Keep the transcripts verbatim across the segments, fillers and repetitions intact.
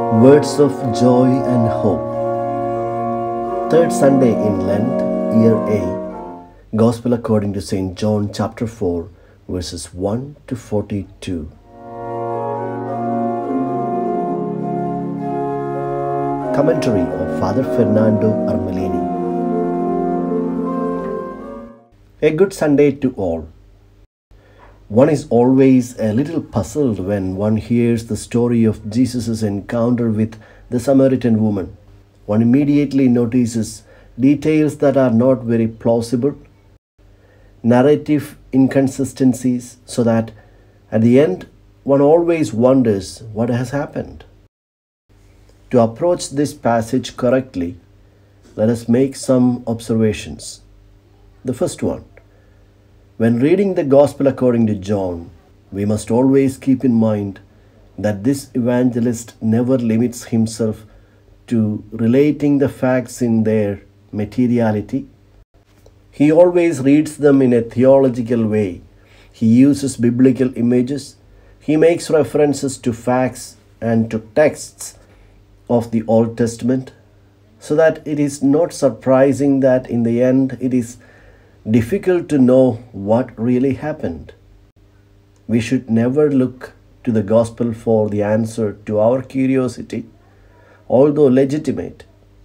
Words of Joy and Hope. Third Sunday in Lent, Year A. Gospel according to Saint John chapter four, verses one to forty-two. Commentary of Father Fernando Armellini. A good Sunday to all. One is always a little puzzled when one hears the story of Jesus' encounter with the Samaritan woman. One immediately notices details that are not very plausible, narrative inconsistencies, so that at the end one always wonders what has happened. To approach this passage correctly, let us make some observations. The first one. When reading the Gospel according to John, we must always keep in mind that this evangelist never limits himself to relating the facts in their materiality. He always reads them in a theological way. He uses biblical images. He makes references to facts and to texts of the Old Testament, so that it is not surprising that in the end it is difficult to know what really happened. We should never look to the Gospel for the answer to our curiosity, although legitimate.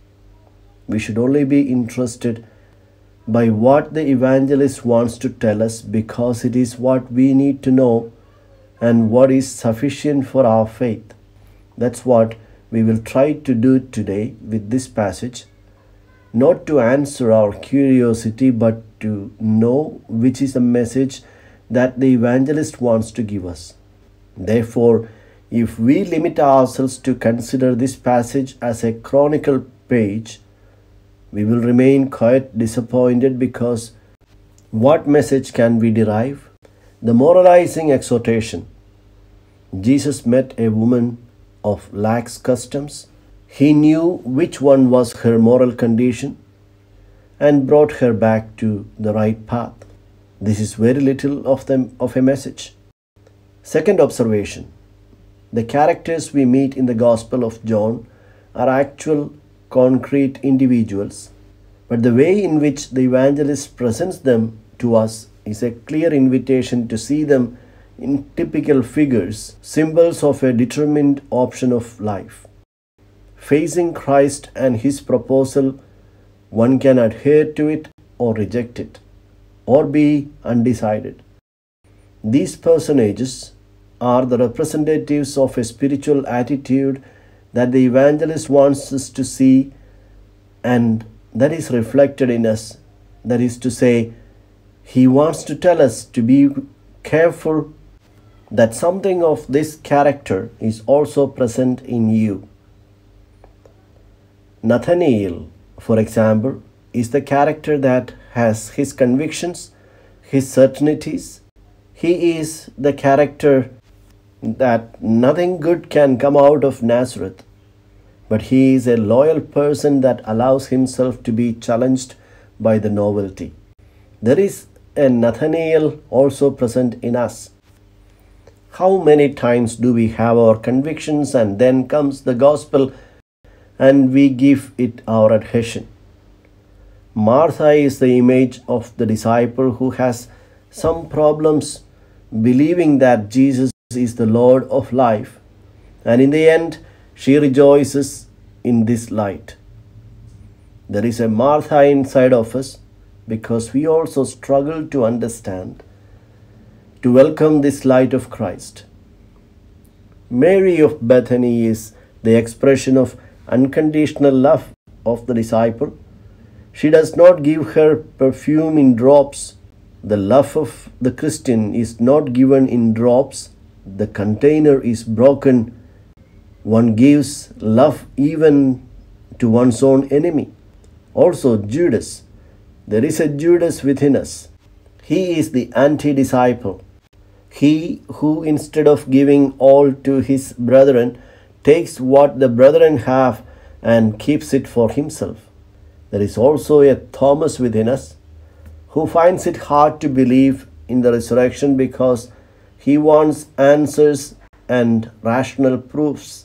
We should only be interested by what the evangelist wants to tell us, because it is what we need to know and what is sufficient for our faith. That's what we will try to do today with this passage, not to answer our curiosity, but to know which is the message that the evangelist wants to give us. Therefore, if we limit ourselves to consider this passage as a chronicle page, we will remain quite disappointed, because what message can we derive? The moralizing exhortation. Jesus met a woman of lax customs. He knew which one was her moral condition and brought her back to the right path. This is very little of them of a message. Second observation. The characters we meet in the Gospel of John are actual, concrete individuals, but the way in which the evangelist presents them to us is a clear invitation to see them in typical figures, symbols of a determined option of life. Facing Christ and his proposal, one can adhere to it or reject it, or be undecided. These personages are the representatives of a spiritual attitude that the evangelist wants us to see, and that is reflected in us. That is to say, he wants to tell us to be careful that something of this character is also present in you. Nathanael, for example, is the character that has his convictions, his certainties. He is the character that nothing good can come out of Nazareth, but he is a loyal person that allows himself to be challenged by the novelty. There is a Nathanael also present in us. How many times do we have our convictions, and then comes the Gospel and we give it our adhesion? Martha is the image of the disciple who has some problems believing that Jesus is the Lord of life, and in the end she rejoices in this light. There is a Martha inside of us, because we also struggle to understand, to welcome this light of Christ. Mary of Bethany is the expression of unconditional love of the disciple. She does not give her perfume in drops. The love of the Christian is not given in drops. The container is broken. One gives love even to one's own enemy. Also, Judas. There is a Judas within us. He is the anti-disciple. He who, instead of giving all to his brethren, takes what the brethren have and keeps it for himself. There is also a Thomas within us, who finds it hard to believe in the resurrection because he wants answers and rational proofs.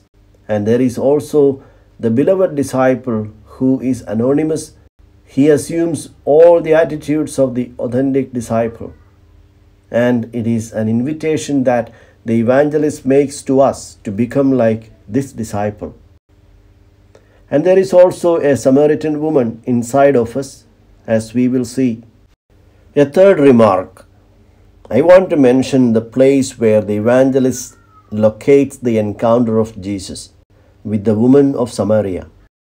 And there is also the beloved disciple who is anonymous. He assumes all the attitudes of the authentic disciple. And it is an invitation that the evangelist makes to us to become like this disciple. And there is also a Samaritan woman inside of us, as we will see. A third remark. I want to mention the place where the evangelist locates the encounter of Jesus with the woman of Samaria.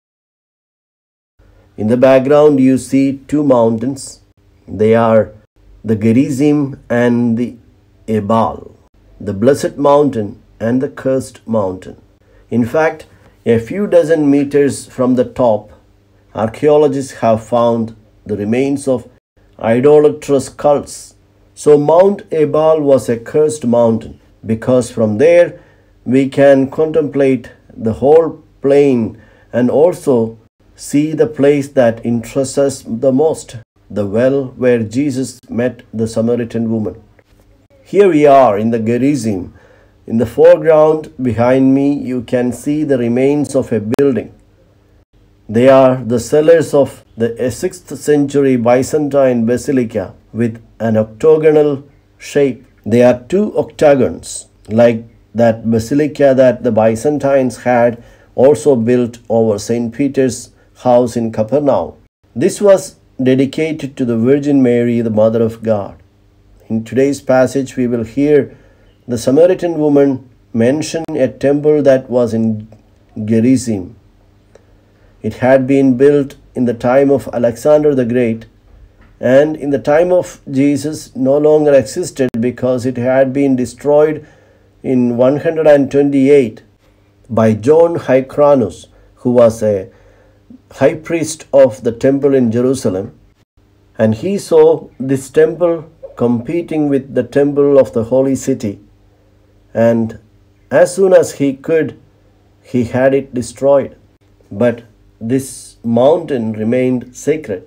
In the background, you see two mountains. They are the Gerizim and the Ebal, the blessed mountain and the cursed mountain. In fact, a few dozen meters from the top, archaeologists have found the remains of idolatrous cults. So Mount Ebal was a cursed mountain, because from there we can contemplate the whole plain and also see the place that interests us the most, the well where Jesus met the Samaritan woman. Here we are in the Gerizim. In the foreground behind me, you can see the remains of a building. They are the cellars of the sixth century Byzantine basilica with an octagonal shape. They are two octagons, like that basilica that the Byzantines had also built over Saint Peter's house in Capernaum. This was dedicated to the Virgin Mary, the Mother of God. In today's passage, we will hear the Samaritan woman mention a temple that was in Gerizim. It had been built in the time of Alexander the Great, and in the time of Jesus no longer existed because it had been destroyed in one hundred twenty-eight by John Hyrcanus, who was a high priest of the temple in Jerusalem. And he saw this temple competing with the temple of the holy city. And as soon as he could, he had it destroyed. But this mountain remained sacred.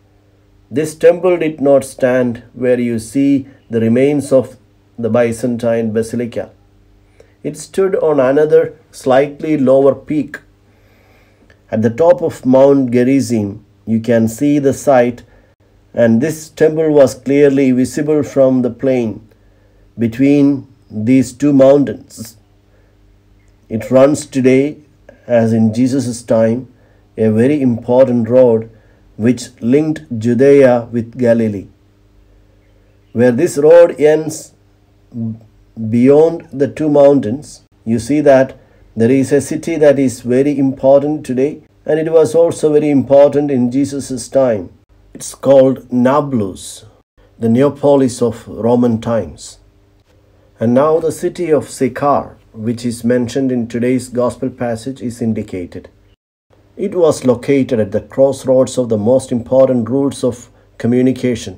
This temple did not stand where you see the remains of the Byzantine basilica. It stood on another slightly lower peak. At the top of Mount Gerizim, you can see the site, and this temple was clearly visible from the plain between these two mountains. It runs today, as in Jesus' time, a very important road which linked Judea with Galilee. Where this road ends beyond the two mountains, you see that there is a city that is very important today, and it was also very important in Jesus' time. It's called Nablus, the Neapolis of Roman times. And now the city of Sychar, which is mentioned in today's gospel passage, is indicated. It was located at the crossroads of the most important routes of communication.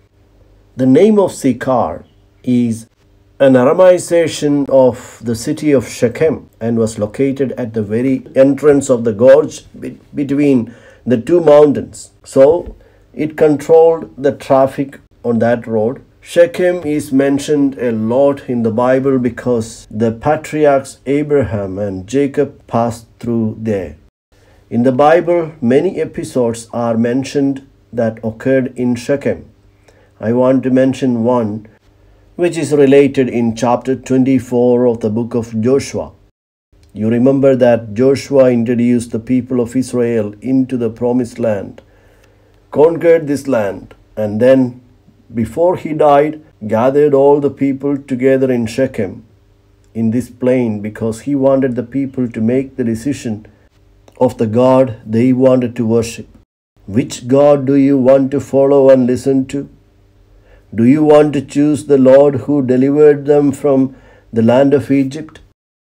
The name of Sychar is an Aramization of the city of Shechem and was located at the very entrance of the gorge be- between the two mountains. So it controlled the traffic on that road. Shechem is mentioned a lot in the Bible because the patriarchs Abraham and Jacob passed through there. In the Bible, many episodes are mentioned that occurred in Shechem. I want to mention one which is related in chapter twenty-four of the book of Joshua. You remember that Joshua introduced the people of Israel into the promised land, conquered this land, and then, before he died, gathered all the people together in Shechem, in this plain, because he wanted the people to make the decision of the God they wanted to worship. Which God do you want to follow and listen to? Do you want to choose the Lord who delivered them from the land of Egypt?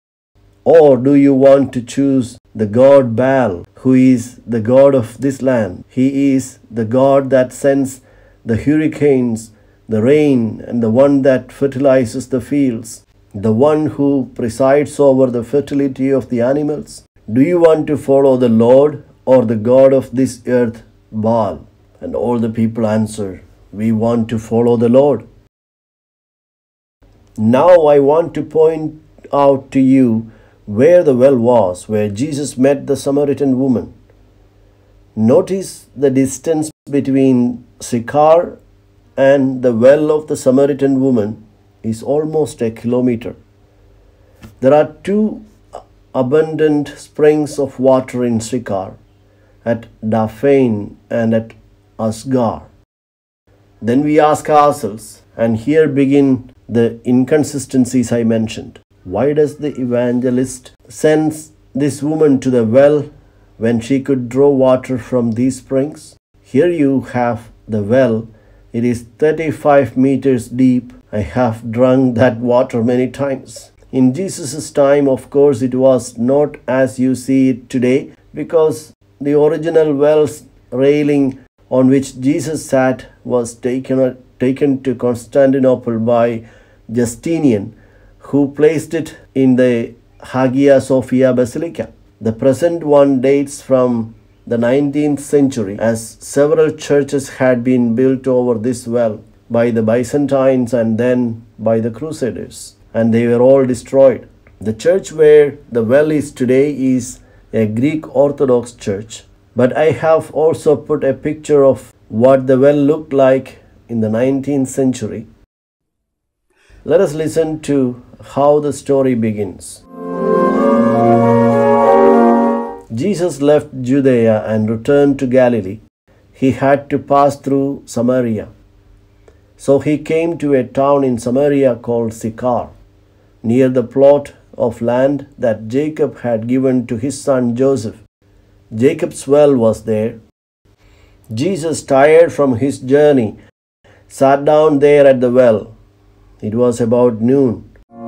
Or do you want to choose the God Baal, who is the God of this land? He is the God that sends the hurricanes, the rain, and the one that fertilizes the fields, the one who presides over the fertility of the animals. Do you want to follow the Lord or the God of this earth, Baal? And all the people answer, we want to follow the Lord. Now I want to point out to you where the well was, where Jesus met the Samaritan woman. Notice the distance between Sychar and the well of the Samaritan woman is almost a kilometer. There are two abundant springs of water in Sychar, at Daphain and at Asgar. Then we ask ourselves, and here begin the inconsistencies I mentioned. Why does the evangelist send this woman to the well when she could draw water from these springs? Here you have the well. It is thirty-five meters deep. I have drunk that water many times. In Jesus' time, of course, it was not as you see it today, because the original well's railing on which Jesus sat was taken, taken to Constantinople by Justinian, who placed it in the Hagia Sophia Basilica. The present one dates from the nineteenth century, as several churches had been built over this well by the Byzantines and then by the Crusaders, and they were all destroyed. The church where the well is today is a Greek Orthodox church, but I have also put a picture of what the well looked like in the nineteenth century. Let us listen to how the story begins. Jesus left Judea and returned to Galilee. He had to pass through Samaria. So he came to a town in Samaria called Sychar, near the plot of land that Jacob had given to his son Joseph. Jacob's well was there. Jesus, tired from his journey, sat down there at the well. It was about noon.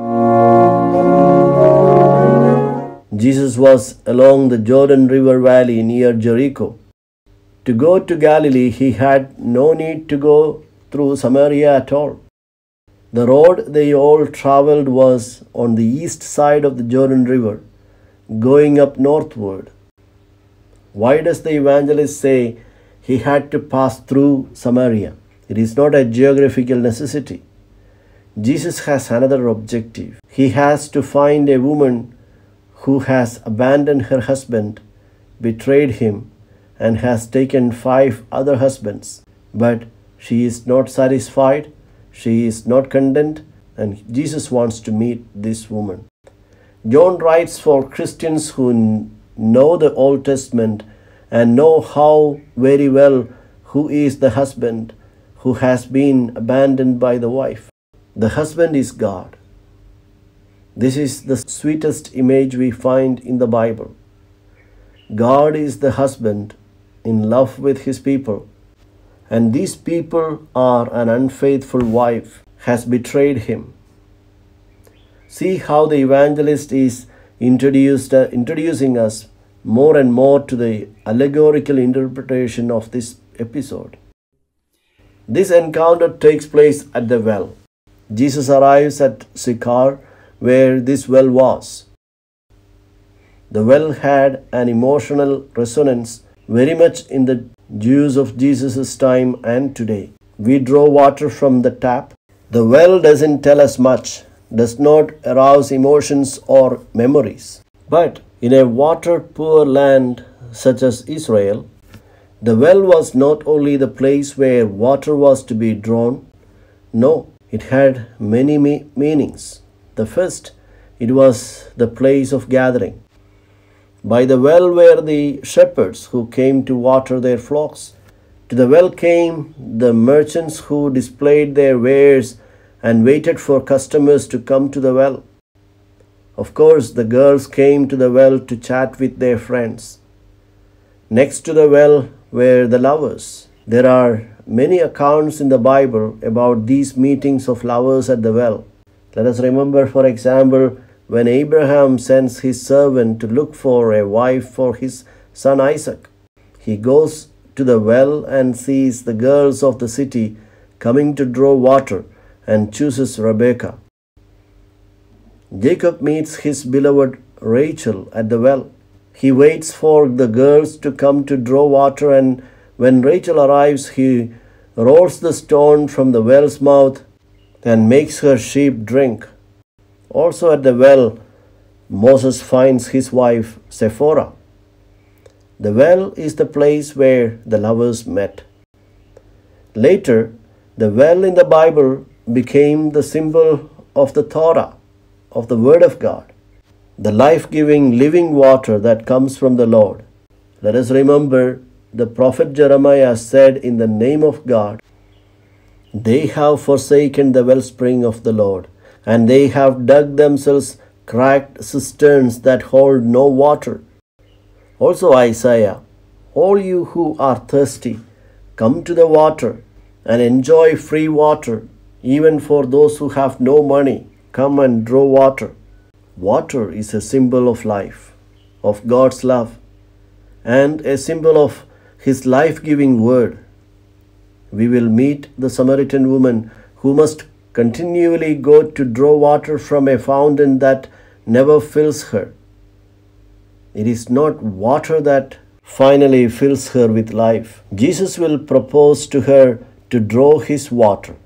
Jesus was along the Jordan River valley near Jericho. To go to Galilee, he had no need to go through Samaria at all. The road they all traveled was on the east side of the Jordan River, going up northward. Why does the evangelist say he had to pass through Samaria? It is not a geographical necessity. Jesus has another objective. He has to find a woman who has abandoned her husband, betrayed him, and has taken five other husbands. But she is not satisfied, she is not content, and Jesus wants to meet this woman. John writes for Christians who know the Old Testament and know how very well who is the husband who has been abandoned by the wife. The husband is God. This is the sweetest image we find in the Bible. God is the husband in love with his people, and these people are an unfaithful wife has betrayed him. See how the evangelist is introduced, uh, introducing us more and more to the allegorical interpretation of this episode. This encounter takes place at the well. Jesus arrives at Sychar, where this well was. The well had an emotional resonance very much in the Jews of Jesus' time and today. We draw water from the tap. The well doesn't tell us much, does not arouse emotions or memories. But in a water-poor land such as Israel, the well was not only the place where water was to be drawn. No, it had many me- meanings. The first, it was the place of gathering. By the well were the shepherds who came to water their flocks. To the well came the merchants who displayed their wares and waited for customers to come to the well. Of course, the girls came to the well to chat with their friends. Next to the well were the lovers. There are many accounts in the Bible about these meetings of lovers at the well. Let us remember, for example, when Abraham sends his servant to look for a wife for his son Isaac. He goes to the well and sees the girls of the city coming to draw water and chooses Rebekah. Jacob meets his beloved Rachel at the well. He waits for the girls to come to draw water, and when Rachel arrives, he rolls the stone from the well's mouth and makes her sheep drink. Also at the well, Moses finds his wife Sephora. The well is the place where the lovers met. Later, the well in the Bible became the symbol of the Torah, of the Word of God, the life-giving living water that comes from the Lord. Let us remember the prophet Jeremiah said in the name of God, "They have forsaken the wellspring of the Lord, and they have dug themselves cracked cisterns that hold no water." Also Isaiah, "All you who are thirsty, come to the water and enjoy free water. Even for those who have no money, come and draw water." Water is a symbol of life, of God's love, and a symbol of His life-giving word. We will meet the Samaritan woman who must continually go to draw water from a fountain that never fills her. It is not water that finally fills her with life. Jesus will propose to her to draw His water.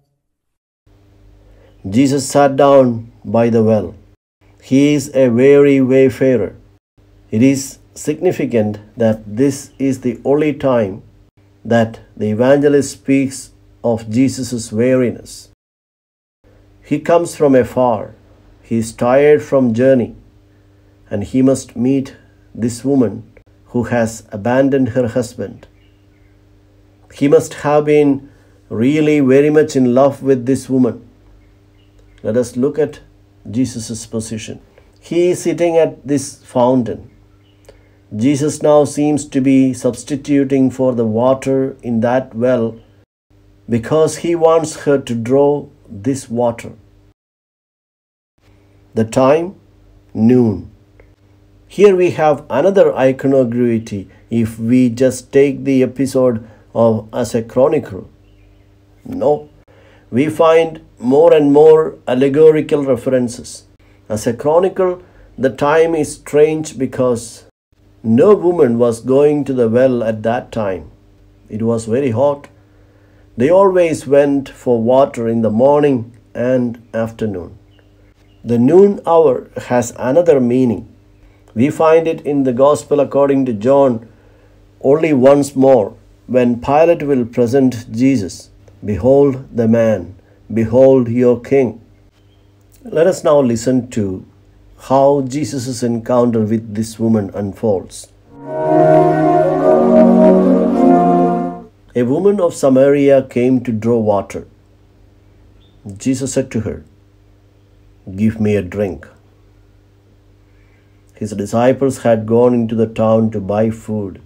Jesus sat down by the well. He is a weary wayfarer. It is significant that this is the only time that the evangelist speaks of Jesus' weariness. He comes from afar. He is tired from journey, and he must meet this woman who has abandoned her husband. He must have been really very much in love with this woman. Let us look at Jesus' position. He is sitting at this fountain. Jesus now seems to be substituting for the water in that well because he wants her to draw this water. The time, noon. Here we have another iconography if we just take the episode of as a chronicle. No, we find more and more allegorical references. As a chronicle, the time is strange because no woman was going to the well at that time. It was very hot. They always went for water in the morning and afternoon. The noon hour has another meaning. We find it in the Gospel according to John only once more when Pilate will present Jesus. "Behold the man, behold your king." Let us now listen to how Jesus' encounter with this woman unfolds. A woman of Samaria came to draw water. Jesus said to her, "Give me a drink." His disciples had gone into the town to buy food.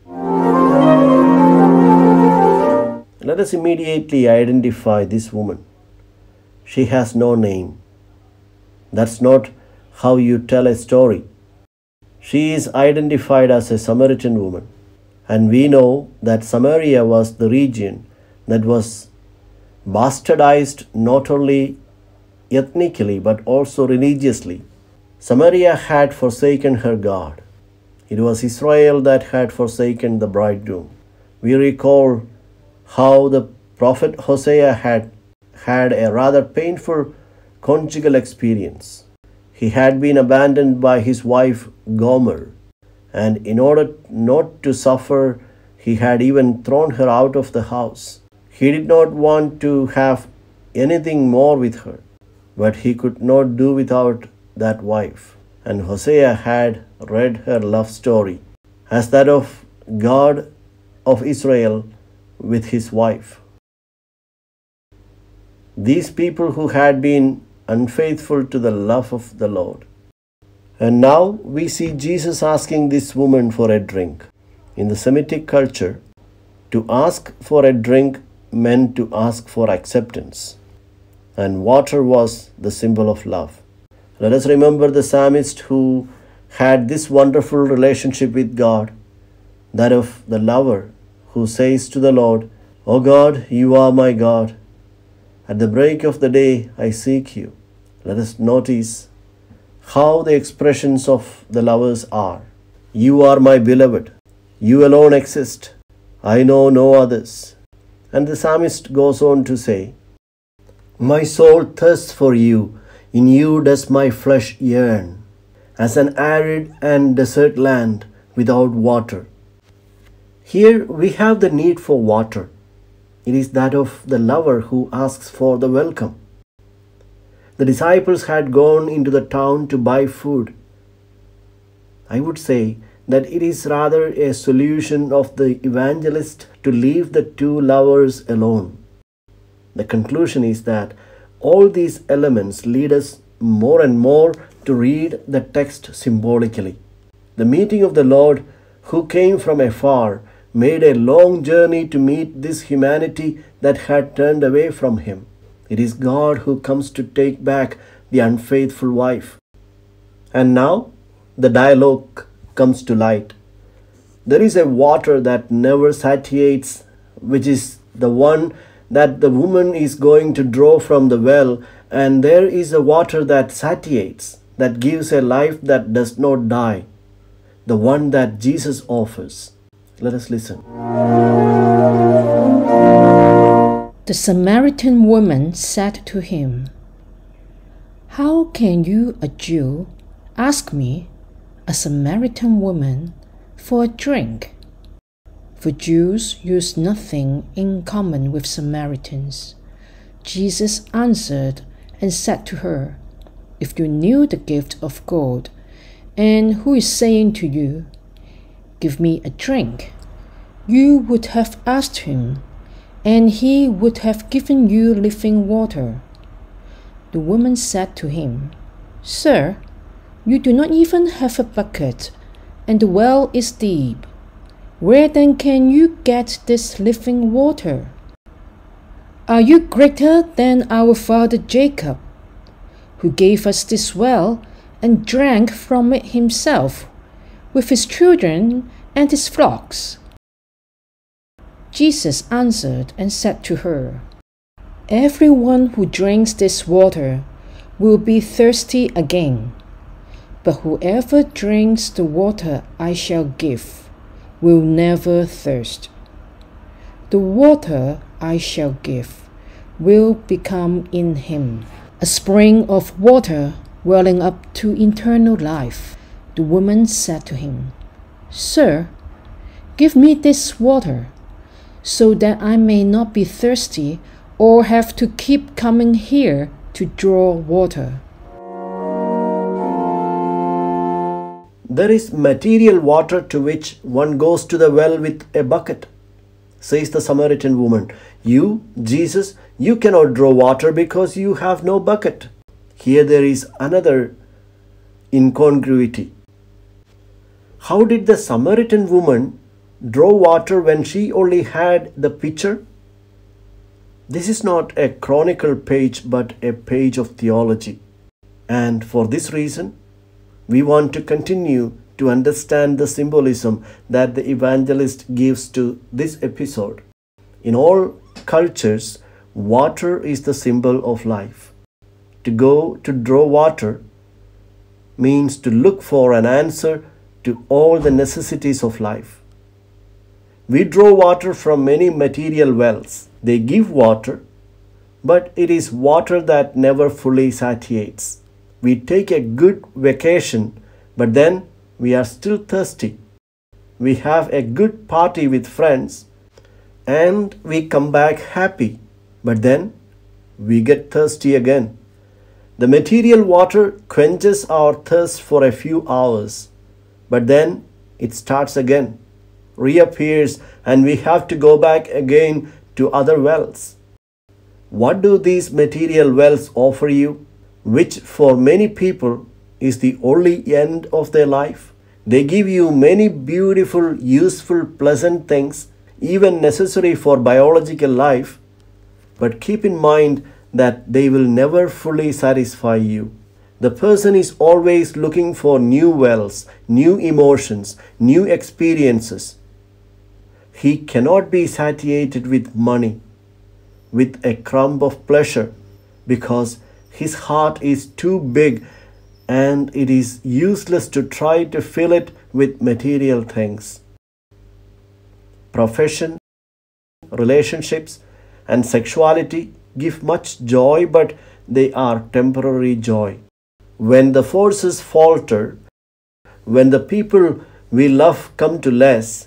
Let us immediately identify this woman. She has no name. That's not how you tell a story. She is identified as a Samaritan woman. And we know that Samaria was the region that was bastardized not only ethnically but also religiously. Samaria had forsaken her God. It was Israel that had forsaken the bridegroom. We recall how the prophet Hosea had had a rather painful conjugal experience. He had been abandoned by his wife Gomer, and in order not to suffer, he had even thrown her out of the house. He did not want to have anything more with her, but he could not do without that wife. And Hosea had read her love story as that of God of Israel with his wife. These people who had been unfaithful to the love of the Lord. And now we see Jesus asking this woman for a drink. In the Semitic culture, to ask for a drink meant to ask for acceptance, and water was the symbol of love. Let us remember the psalmist who had this wonderful relationship with God, that of the lover who says to the Lord, "O God, you are my God. At the break of the day, I seek you." Let us notice how the expressions of the lovers are. "You are my beloved. You alone exist. I know no others." And the psalmist goes on to say, "My soul thirsts for you. In you does my flesh yearn. as an arid and desert land without water. Here we have the need for water. It is that of the lover who asks for the welcome. The disciples had gone into the town to buy food. I would say that it is rather a solution of the evangelist to leave the two lovers alone. The conclusion is that all these elements lead us more and more to read the text symbolically. The meeting of the Lord, who came from afar, made a long journey to meet this humanity that had turned away from him. It is God who comes to take back the unfaithful wife. And now the dialogue comes to light. There is a water that never satiates, which is the one that the woman is going to draw from the well, and there is a water that satiates, that gives a life that does not die, the one that Jesus offers. Let us listen. The Samaritan woman said to him, "How can you, a Jew, ask me, a Samaritan woman, for a drink?" For Jews use nothing in common with Samaritans. Jesus answered and said to her, "If you knew the gift of God, and who is saying to you, 'Give me a drink,' you would have asked him, and he would have given you living water." The woman said to him, "Sir, you do not even have a bucket, and the well is deep. Where then can you get this living water? Are you greater than our father Jacob, who gave us this well and drank from it himself, with his children and his flocks?" Jesus answered and said to her, "Everyone who drinks this water will be thirsty again, but whoever drinks the water I shall give will never thirst. The water I shall give will become in him a spring of water welling up to eternal life." The woman said to him, "Sir, give me this water, so that I may not be thirsty or have to keep coming here to draw water." There is material water to which one goes to the well with a bucket. Says the Samaritan woman, "You, Jesus, you cannot draw water because you have no bucket." Here there is another incongruity. How did the Samaritan woman draw water when she only had the pitcher? This is not a chronicle page but a page of theology. And for this reason, we want to continue to understand the symbolism that the evangelist gives to this episode. In all cultures, water is the symbol of life. To go to draw water means to look for an answer to all the necessities of life. We draw water from many material wells. They give water, but it is water that never fully satiates. We take a good vacation, but then we are still thirsty. We have a good party with friends, and we come back happy, but then we get thirsty again. The material water quenches our thirst for a few hours, but then it starts again, reappears, and we have to go back again to other wells. What do these material wells offer you, which for many people is the only end of their life? They give you many beautiful, useful, pleasant things, even necessary for biological life, but keep in mind that they will never fully satisfy you. The person is always looking for new wells, new emotions, new experiences. He cannot be satiated with money, with a crumb of pleasure, because his heart is too big and it is useless to try to fill it with material things. Profession, relationships, and sexuality give much joy, but they are temporary joy. When the forces falter when the people we love come to less,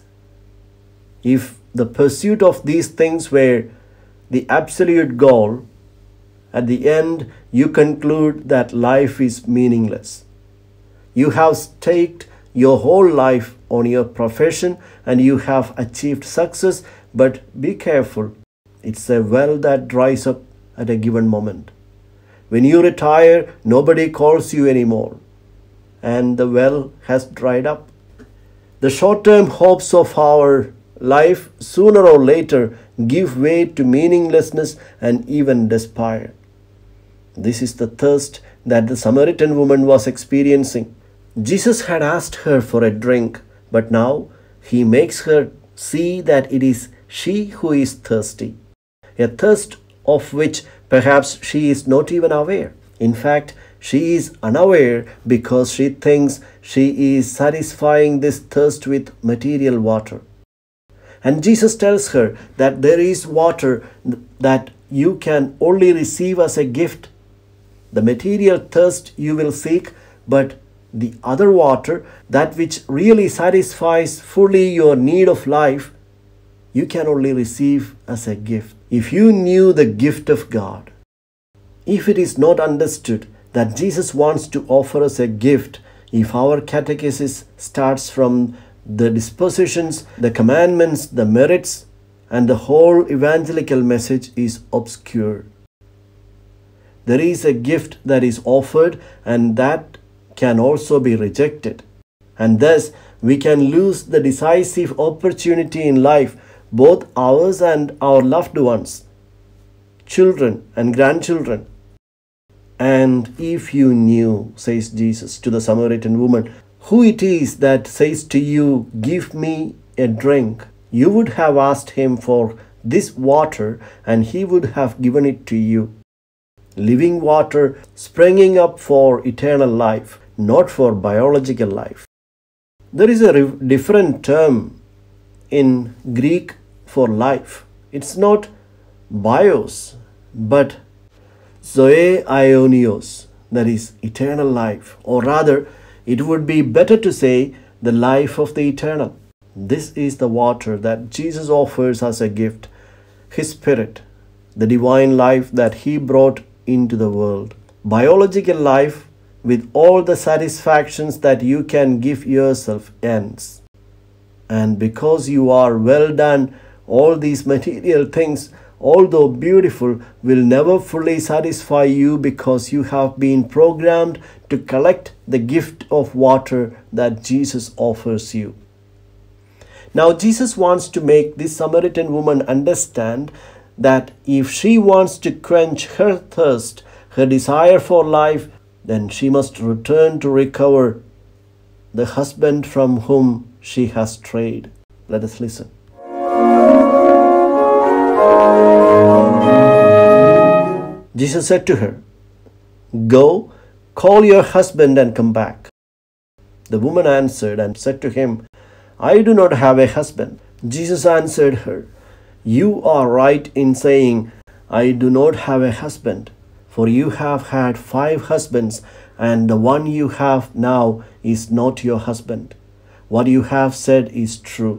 if the pursuit of these things were the absolute goal, at the end you conclude that life is meaningless. You have staked your whole life on your profession and you have achieved success, but be careful. It's a well that dries up at a given moment. When you retire, nobody calls you anymore, and the well has dried up. The short-term hopes of our life sooner or later give way to meaninglessness and even despair. This is the thirst that the Samaritan woman was experiencing. Jesus had asked her for a drink, but now he makes her see that it is she who is thirsty, a thirst of which perhaps she is not even aware. In fact, she is unaware because she thinks she is satisfying this thirst with material water. And Jesus tells her that there is water that you can only receive as a gift. The material thirst you will seek, but the other water, that which really satisfies fully your need of life, you can only receive as a gift. If you knew the gift of God, if it is not understood that Jesus wants to offer us a gift, if our catechesis starts from the dispositions, the commandments, the merits, and the whole evangelical message is obscure. There is a gift that is offered and that can also be rejected. And thus, we can lose the decisive opportunity in life, both ours and our loved ones, children and grandchildren. And if you knew, says Jesus to the Samaritan woman, who it is that says to you, give me a drink, you would have asked him for this water and he would have given it to you. Living water springing up for eternal life, not for biological life. There is a different term in Greek for life. It's not bios, but zoe aionios, that is eternal life, or rather it would be better to say the life of the eternal. This is the water that Jesus offers as a gift, His Spirit, the divine life that He brought into the world. Biological life with all the satisfactions that you can give yourself ends. And because you are well done, all these material things, although beautiful, will never fully satisfy you because you have been programmed to collect the gift of water that Jesus offers you. Now, Jesus wants to make this Samaritan woman understand that if she wants to quench her thirst, her desire for life, then she must return to recover the husband from whom she has strayed. Let us listen. Jesus said to her, "Go, call your husband and come back." The woman answered and said to him, "I do not have a husband." Jesus answered her, "You are right in saying, 'I do not have a husband,' for you have had five husbands, and the one you have now is not your husband. What you have said is true."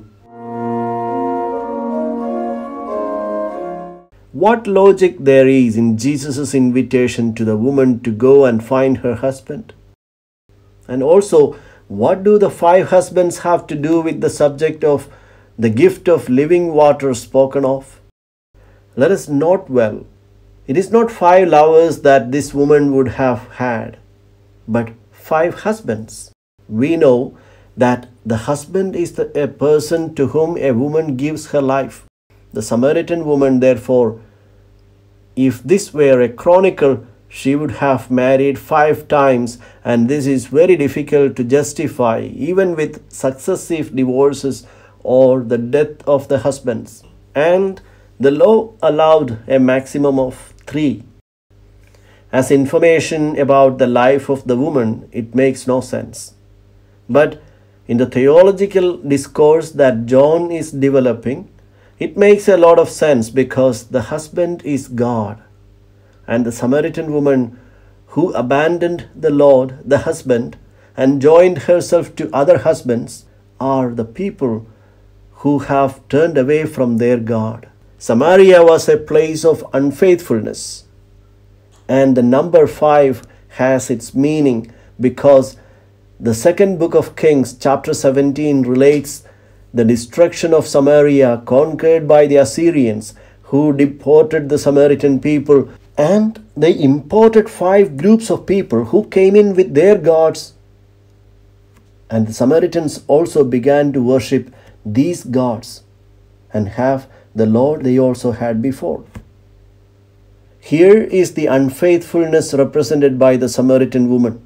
What logic there is in Jesus' invitation to the woman to go and find her husband? And also, what do the five husbands have to do with the subject of the gift of living water spoken of? Let us note well, it is not five lovers that this woman would have had, but five husbands. We know that the husband is the, a person to whom a woman gives her life. The Samaritan woman, therefore, if this were a chronicle, she would have married five times, and this is very difficult to justify, even with successive divorces or the death of the husbands. And the law allowed a maximum of three. As information about the life of the woman, it makes no sense. But in the theological discourse that John is developing, it makes a lot of sense because the husband is God. And the Samaritan woman who abandoned the Lord, the husband, and joined herself to other husbands are the people who have turned away from their God. Samaria was a place of unfaithfulness, and the number five has its meaning because the second book of Kings, chapter seventeen, relates the destruction of Samaria conquered by the Assyrians, who deported the Samaritan people, and they imported five groups of people who came in with their gods. And the Samaritans also began to worship these gods and have the Lord they also had before. Here is the unfaithfulness represented by the Samaritan woman.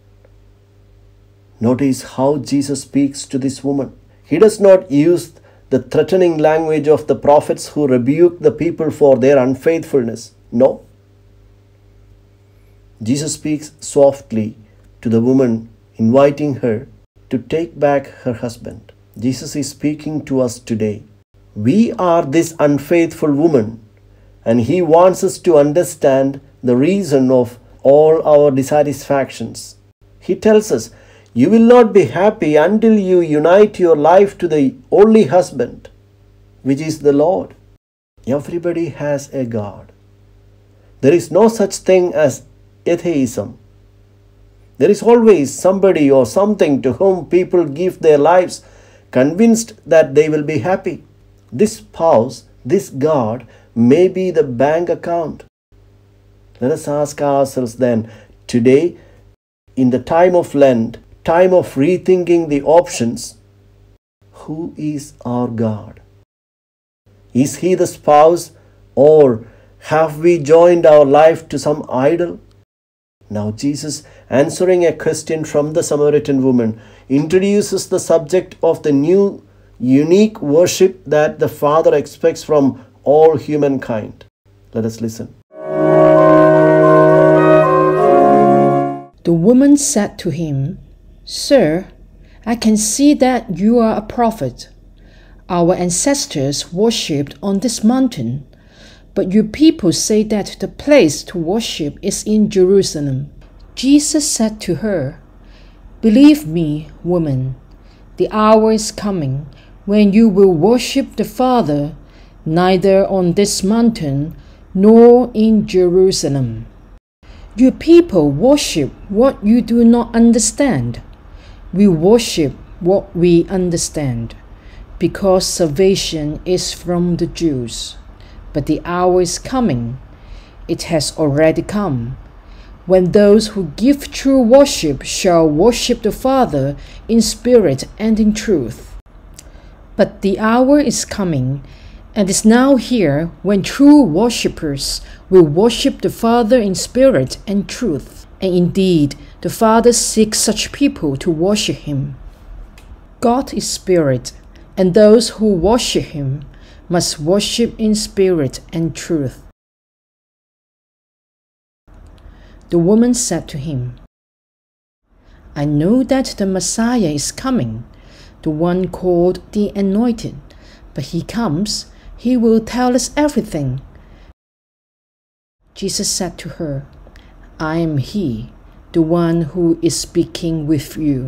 Notice how Jesus speaks to this woman. He does not use the threatening language of the prophets who rebuke the people for their unfaithfulness. No. Jesus speaks softly to the woman, inviting her to take back her husband. Jesus is speaking to us today. We are this unfaithful woman, and He wants us to understand the reason of all our dissatisfactions. He tells us, you will not be happy until you unite your life to the only husband, which is the Lord. Everybody has a God. There is no such thing as atheism. There is always somebody or something to whom people give their lives, convinced that they will be happy. This spouse, this God, may be the bank account. Let us ask ourselves then, today, in the time of Lent, time of rethinking the options, who is our God? Is He the spouse, or have we joined our life to some idol? Now Jesus, answering a question from the Samaritan woman, introduces the subject of the new, unique worship that the Father expects from all humankind. Let us listen. The woman said to him, Sir, I can see that you are a prophet. Our ancestors worshipped on this mountain, but you people say that the place to worship is in Jerusalem. Jesus said to her, Believe me, woman, the hour is coming when you will worship the Father neither on this mountain nor in Jerusalem. You people worship what you do not understand. We worship what we understand, because salvation is from the Jews. But the hour is coming, it has already come, when those who give true worship shall worship the Father in spirit and in truth. But the hour is coming, and is now here, when true worshippers will worship the Father in spirit and truth. And indeed, the Father seeks such people to worship Him. God is spirit, and those who worship Him must worship in spirit and truth. The woman said to him, I know that the Messiah is coming, the one called the Anointed. But He comes, He will tell us everything. Jesus said to her, I am He, the one who is speaking with you.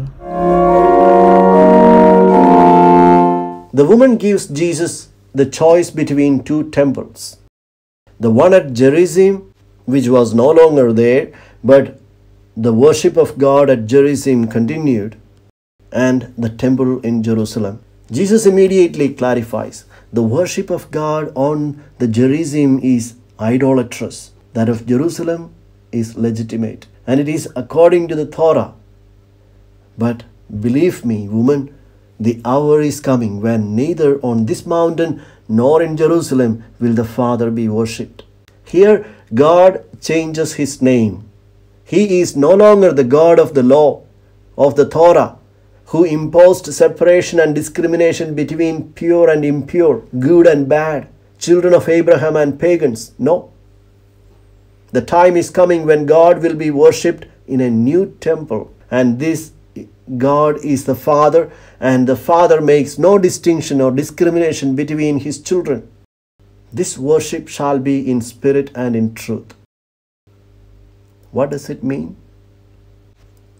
The woman gives Jesus the choice between two temples. The one at Gerizim, which was no longer there, but the worship of God at Gerizim continued, and the temple in Jerusalem. Jesus immediately clarifies, the worship of God on the Gerizim is idolatrous. That of Jerusalem is legitimate, and it is according to the Torah. But believe me, woman, the hour is coming when neither on this mountain nor in Jerusalem will the Father be worshipped. Here, God changes His name. He is no longer the God of the law, of the Torah, who imposed separation and discrimination between pure and impure, good and bad, children of Abraham and pagans. No. The time is coming when God will be worshipped in a new temple, and this God is the Father, and the Father makes no distinction or discrimination between His children. This worship shall be in spirit and in truth. What does it mean?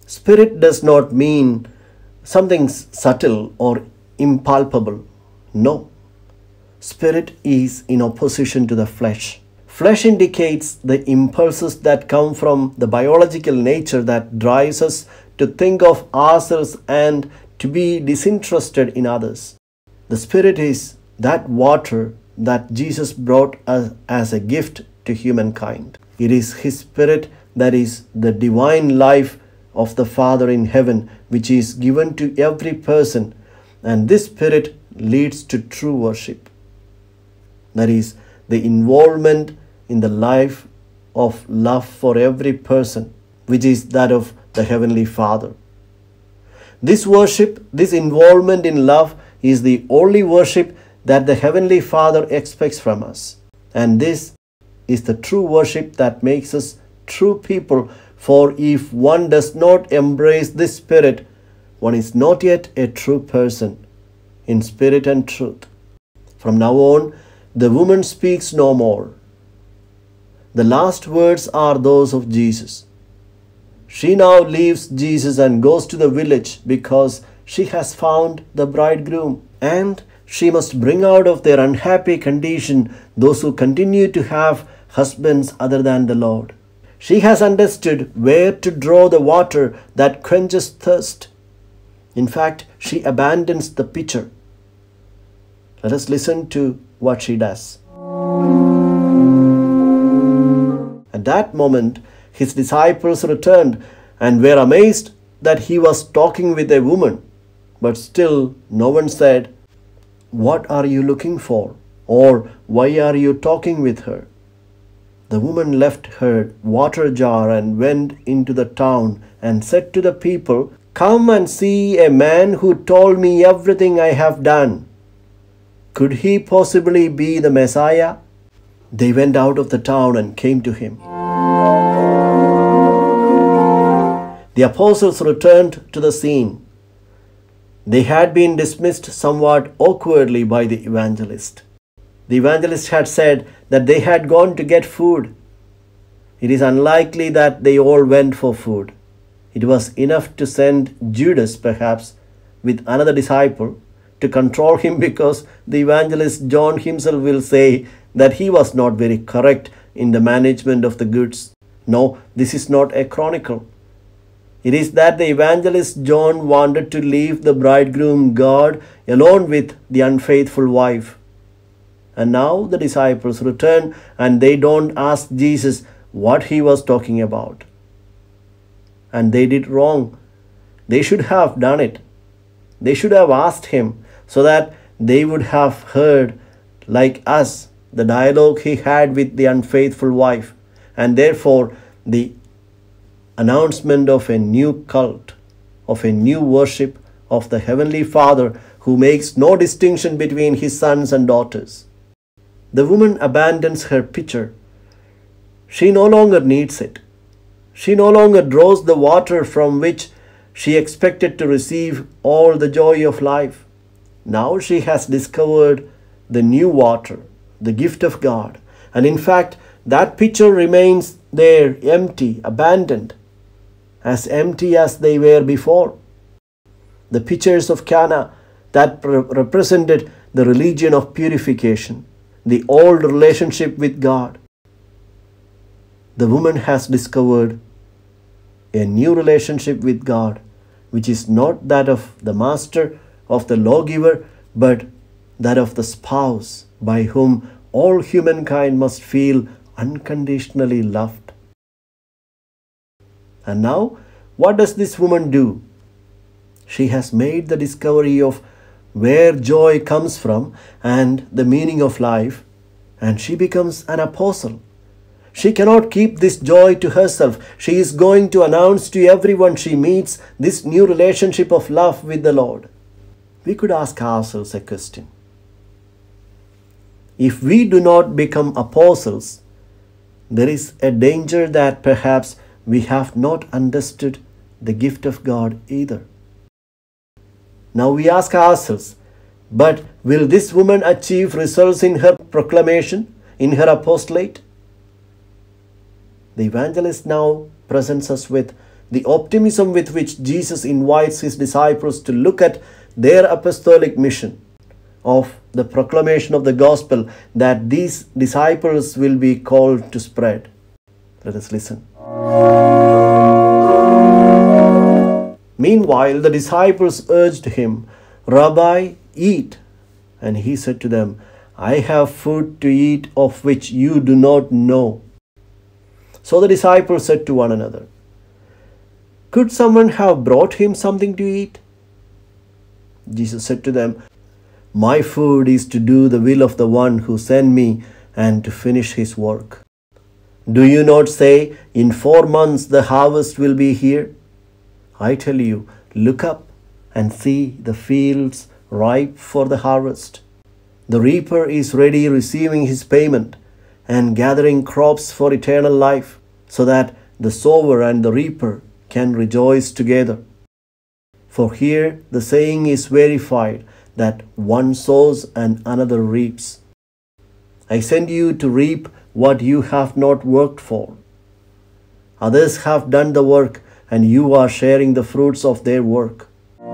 Spirit does not mean something subtle or impalpable. No. Spirit is in opposition to the flesh. Flesh indicates the impulses that come from the biological nature that drives us to think of ourselves and to be disinterested in others. The Spirit is that water that Jesus brought us as a gift to humankind. It is His Spirit that is the divine life of the Father in heaven, which is given to every person, and this Spirit leads to true worship. That is, the involvement in the life of love for every person, which is that of the Heavenly Father. This worship, this involvement in love is the only worship that the Heavenly Father expects from us. And this is the true worship that makes us true people. For if one does not embrace this Spirit, one is not yet a true person in spirit and truth. From now on, the woman speaks no more. The last words are those of Jesus. She now leaves Jesus and goes to the village because she has found the bridegroom, and she must bring out of their unhappy condition those who continue to have husbands other than the Lord. She has understood where to draw the water that quenches thirst. In fact, she abandons the pitcher. Let us listen to what she does. At that moment, his disciples returned and were amazed that he was talking with a woman. But still, no one said, "What are you looking for?" or "Why are you talking with her?" The woman left her water jar and went into the town and said to the people, "Come and see a man who told me everything I have done. Could he possibly be the Messiah?" They went out of the town and came to him. The apostles returned to the scene. They had been dismissed somewhat awkwardly by the evangelist. The evangelist had said that they had gone to get food. It is unlikely that they all went for food. It was enough to send Judas, perhaps, with another disciple to control him, because the evangelist John himself will say that he was not very correct in the management of the goods. No, this is not a chronicle. It is that the evangelist John wanted to leave the bridegroom God alone with the unfaithful wife. And now the disciples return and they don't ask Jesus what he was talking about. And they did wrong. They should have done it. They should have asked him so that they would have heard, like us, the dialogue he had with the unfaithful wife, and therefore the announcement of a new cult, of a new worship of the Heavenly Father who makes no distinction between his sons and daughters. The woman abandons her pitcher. She no longer needs it. She no longer draws the water from which she expected to receive all the joy of life. Now she has discovered the new water, the gift of God. And in fact, that pitcher remains there empty, abandoned, as empty as they were before. The pitchers of Cana that represented the religion of purification, the old relationship with God. The woman has discovered a new relationship with God, which is not that of the master, of the lawgiver, but that of the spouse, by whom all humankind must feel unconditionally loved. And now, what does this woman do? She has made the discovery of where joy comes from and the meaning of life, and she becomes an apostle. She cannot keep this joy to herself. She is going to announce to everyone she meets this new relationship of love with the Lord. We could ask ourselves a question. If we do not become apostles, there is a danger that perhaps we have not understood the gift of God either. Now we ask ourselves, but will this woman achieve results in her proclamation, in her apostolate? The evangelist now presents us with the optimism with which Jesus invites his disciples to look at their apostolic mission of the proclamation of the gospel that these disciples will be called to spread. Let us listen. Meanwhile, the disciples urged him, "Rabbi, eat." And he said to them, "I have food to eat of which you do not know." So the disciples said to one another, "Could someone have brought him something to eat?" Jesus said to them, "My food is to do the will of the one who sent me and to finish his work. Do you not say, 'In four months the harvest will be here'? I tell you, look up and see the fields ripe for the harvest. The reaper is ready receiving his payment and gathering crops for eternal life, so that the sower and the reaper can rejoice together. For here the saying is verified that one sows and another reaps. I send you to reap what you have not worked for. Others have done the work, and you are sharing the fruits of their work."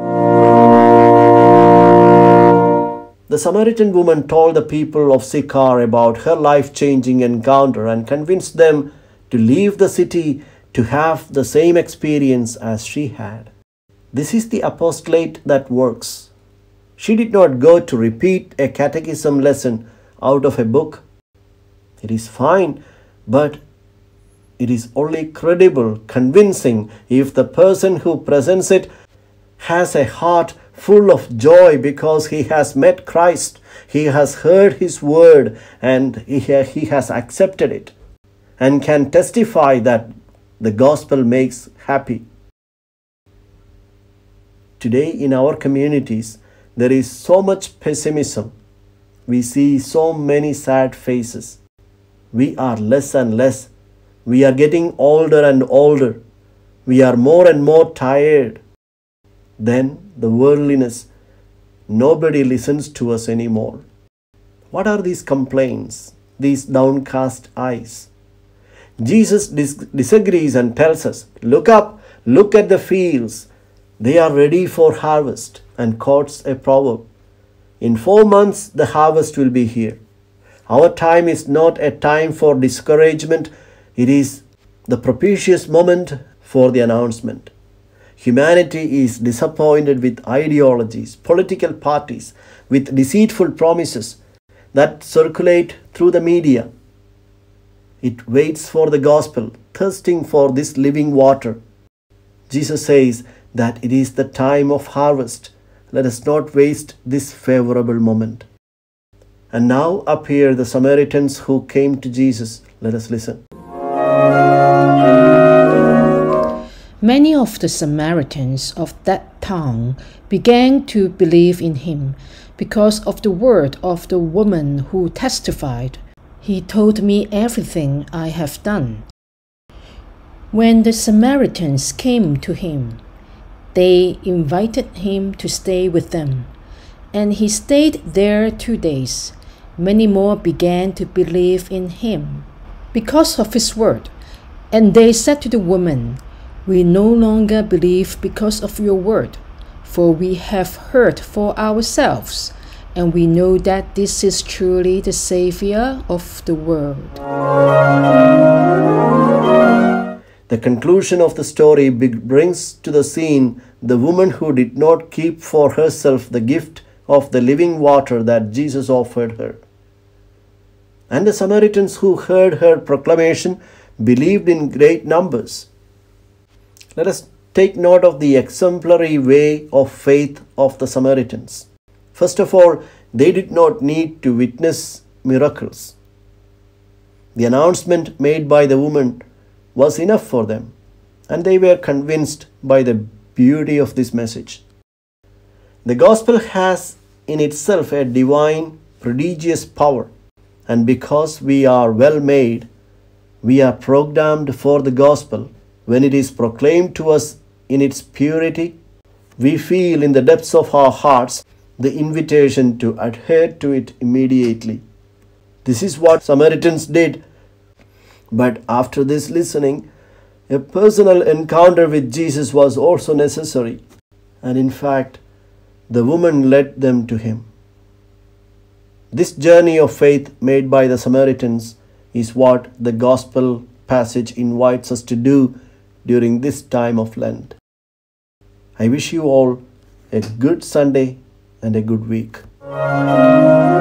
The Samaritan woman told the people of Sychar about her life-changing encounter and convinced them to leave the city to have the same experience as she had. This is the apostolate that works. She did not go to repeat a catechism lesson out of a book. It is fine, but it is only credible, convincing, if the person who presents it has a heart full of joy because he has met Christ, he has heard his word, and he, he has accepted it, and can testify that the gospel makes happy. Today in our communities, there is so much pessimism. We see so many sad faces. We are less and less. We are getting older and older. We are more and more tired. Then the worldliness. Nobody listens to us anymore. What are these complaints, these downcast eyes? Jesus dis- disagrees and tells us, "Look up, look at the fields. They are ready for harvest," and quotes a proverb. In four months, the harvest will be here. Our time is not a time for discouragement. It is the propitious moment for the announcement. Humanity is disappointed with ideologies, political parties, with deceitful promises that circulate through the media. It waits for the gospel, thirsting for this living water. Jesus says that it is the time of harvest. Let us not waste this favorable moment. And now appear the Samaritans who came to Jesus. Let us listen. Many of the Samaritans of that town began to believe in him because of the word of the woman who testified, "He told me everything I have done." When the Samaritans came to him, they invited him to stay with them, and he stayed there two days. Many more began to believe in him because of his word, and they said to the woman, "We no longer believe because of your word, for we have heard for ourselves, and we know that this is truly the Savior of the world." The conclusion of the story brings to the scene the woman who did not keep for herself the gift of the living water that Jesus offered her. And the Samaritans who heard her proclamation believed in great numbers. Let us take note of the exemplary way of faith of the Samaritans. First of all, they did not need to witness miracles. The announcement made by the woman was enough for them, and they were convinced by the beauty of this message. The gospel has in itself a divine, prodigious power, and because we are well made, we are programmed for the gospel. When it is proclaimed to us in its purity, we feel in the depths of our hearts the invitation to adhere to it immediately. This is what Samaritans did. But after this listening, A personal encounter with Jesus was also necessary, and in fact, the woman led them to him. This journey of faith made by the Samaritans is what the Gospel passage invites us to do during this time of Lent. I wish you all a good Sunday and a good week.